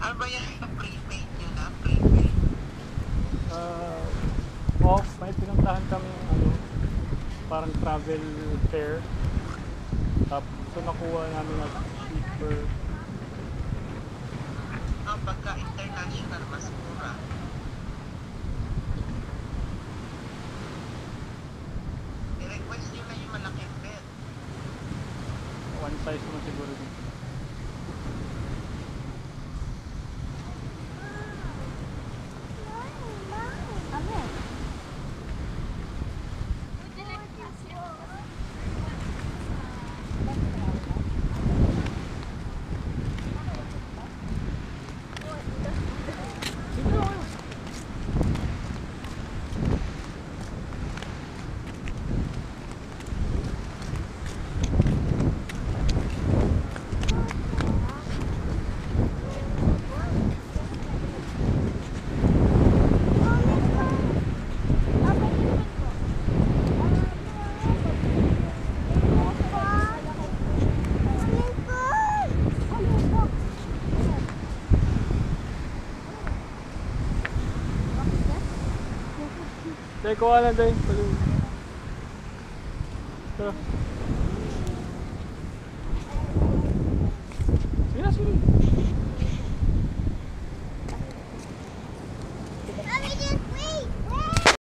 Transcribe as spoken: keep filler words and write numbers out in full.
Ano ba yan? Prepaid nyo na? Prepaid? Uh, off, may pinuntahan kami ano, parang travel fair. Tapos so nakuha namin na cheaper. Ang pagka international, mas mura. I-request nyo na yung malaking bed. One size mo siguro dito. Teko, kuha lang tayo. Ito.